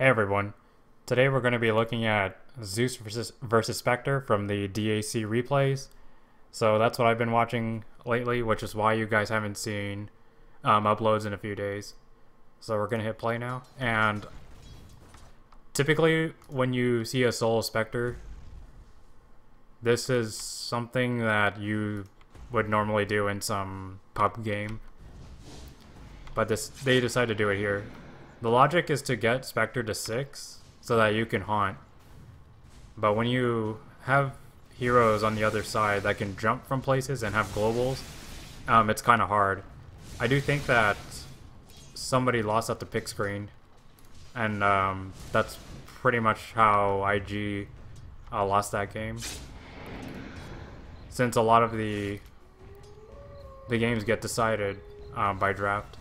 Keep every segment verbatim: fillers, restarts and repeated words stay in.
Hey everyone, today we're going to be looking at Zeus versus, versus Spectre from the D A C replays. So that's what I've been watching lately, which is why you guys haven't seen um, uploads in a few days. So we're going to hit play now, and typically when you see a solo Spectre, this is something that you would normally do in some pub game, but this they decided to do it here. The logic is to get Spectre to six so that you can haunt. But when you have heroes on the other side that can jump from places and have globals, um, it's kind of hard. I do think that somebody lost at the pick screen, and um, that's pretty much how I G uh, lost that game. Since a lot of the the games get decided um, by draft.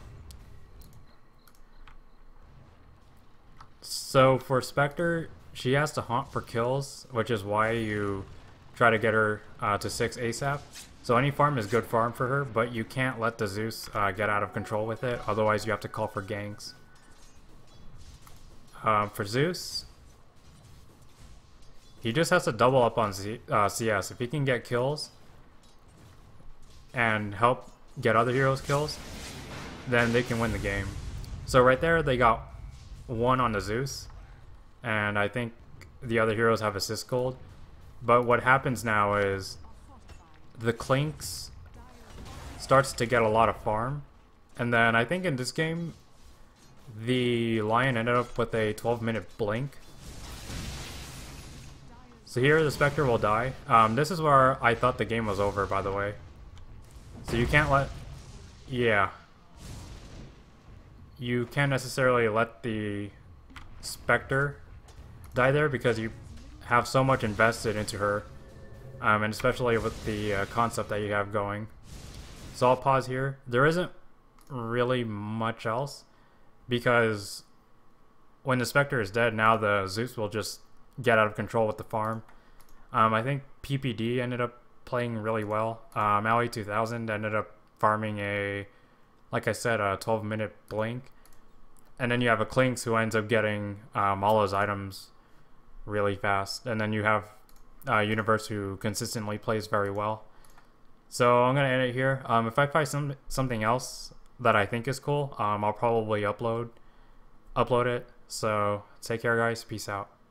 So for Spectre, she has to haunt for kills, which is why you try to get her uh, to six ASAP. So any farm is good farm for her, but you can't let the Zeus uh, get out of control with it, otherwise you have to call for ganks. Um, for Zeus, he just has to double up on Z uh, C S. If he can get kills and help get other heroes kills, then they can win the game. So right there, they got one on the Zeus, and I think the other heroes have assist gold. But what happens now is the Clinks starts to get a lot of farm, and then I think in this game the Lion ended up with a twelve minute blink. So here the Spectre will die. Um, this is where I thought the game was over, by the way. So you can't let... yeah. You can't necessarily let the Spectre die there because you have so much invested into her, um, and especially with the uh, concept that you have going. So I'll pause here. There isn't really much else because when the Spectre is dead, now the Zeus will just get out of control with the farm. Um, I think P P D ended up playing really well. Um, Maui two thousand ended up farming a, like I said, a twelve minute blink. And then you have a Clinks who ends up getting um, all those items really fast. And then you have uh, Universe who consistently plays very well. So I'm going to end it here. Um, if I find some something else that I think is cool, um, I'll probably upload, upload it. So take care, guys. Peace out.